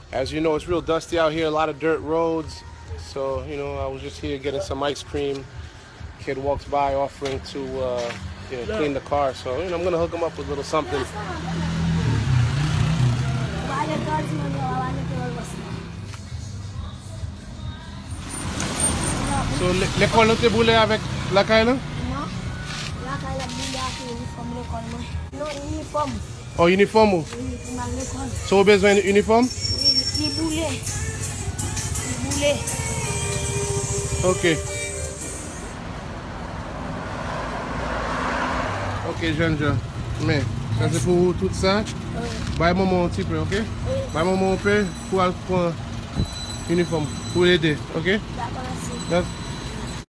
As you know, it's real dusty out here, a lot of dirt roads. So, you know, I was just here getting some ice cream. Kid walks by offering to, you know, clean the car. So, you know, I'm going to hook him up with a little something. So, l'école te boule avec la caille là? Non, la caille la boule avec uniforme l'école. Non, uniforme. Oh, uniforme? Oui, pour ma l'école. So, besoin d'uniforme? Oui, les boulets. Les boulets. Ok. Ok, jeune gens. Mais, ça c'est pour tout ça. Bye maman un petit peu, ok? Bye maman un peu pour prendre uniforme, pour l'aider, ok? D'accord, merci. Merci.